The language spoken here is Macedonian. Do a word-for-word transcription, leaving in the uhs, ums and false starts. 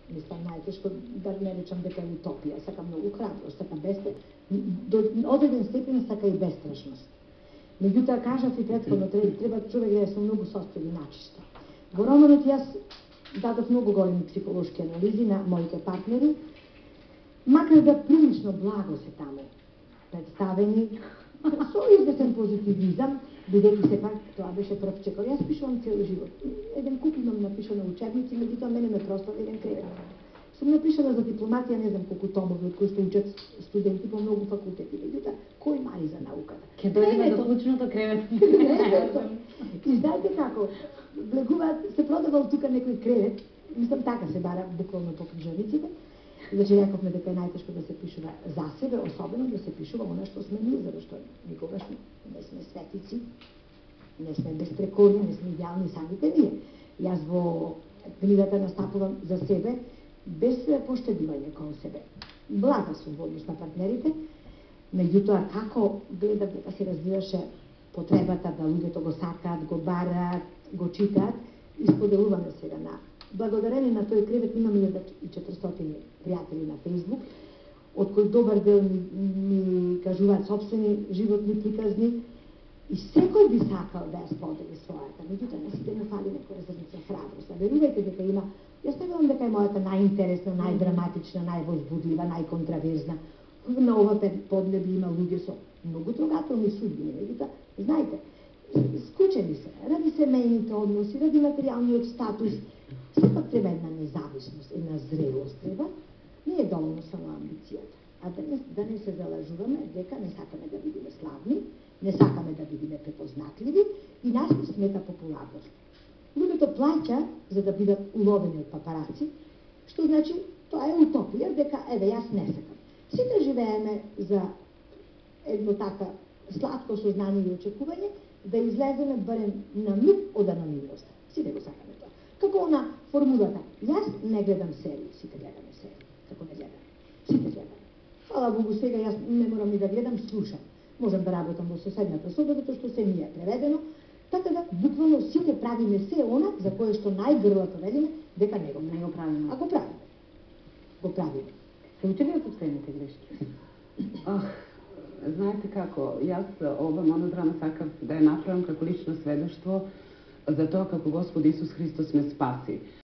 мислам, најтешко да не речам дека е утопија, сака многу храброст, сака бесте, до одреден степен сака и бестрашност. Меѓутоа, кажав и претходно, треба човек да е со многу состојби начисто. Во романот јас дадов многу големи психолошки анализи на моите партнери, макар да прилично благо се таму представени, со известен позитивизам, бидејќи сепак тоа беше прв чекор. Јас пишувам цел живот. Еден куп имам напишано учебници, меѓутоа мене ме прослави еден кревет. Сум напишана за дипломатија, не знам колку томови од кои што учат студенти по многу факултети. Меѓутоа, кој мари за науката? Ке дојдеме до клучното кревет. И знаете како, влегуваат, се продавал тука некој кревет, мислам така се бара буквално по книжевниците. Значи, рековме дека е најтешко да се пишува за себе, особено да се пишува она што сме ние, зашто никогаш не сме светици, не сме безпрекорни, не сме идеални самите ние. Јас во книгата настапувам за себе, без поштедување кон себе. Блага сум во однос на партнерите, меѓутоа како гледав дека се развиваше потребата да луѓето го сакаат, го бараат, го читаат, исподелуваме сега на благодарение на тој кревет имам илјада и четиристотини пријатели на Facebook, од кои добар дел ми, ми кажуваат собствени животни приказни и секој би сакал да ја сподели својата, меѓутоа на сите му фали некоја зрнце храброст. Верувајте дека има, јас не велам дека е мојата најинтересна, најдраматична, највозбудлива, најконтраверзна. На ова подлеби има луѓе со многу трогателни судбини, меѓутоа, знаете, скучени се, ради семејните односи, ради материјалниот статус, сепак треба една независност, една зрелост треба, не е доволно само амбицијата. А да не, да не се залажуваме дека не сакаме да бидеме славни, не сакаме да бидеме препознатливи и нас не смета популарност. Луѓето плаќа за да бидат уловени од папараци, што значи тоа е утопија, дека еве јас не сакам. Сите живееме за едно така сладко сознание и очекување да излеземе барем на миг од анонимноста. Сите го сакаме тоа. Како она формулата, јас не гледам серии, сите гледаме серии. Како не гледаме? Сите гледаме. Фала Богу, сега јас не морам и да гледам, слушам. Можам да работам во соседната соба, затоа што се ми е преведено, така да буквално сите правиме се она за кое што најгрлато велиме дека не го, не го правиме. А го правиме. Го правиме. Учи ли ја собствените грешки? Ах, знаете како, јас ова монодрама сакав да ја направам како лично сведоштво за тоа како Господ Исус Христос ме спаси.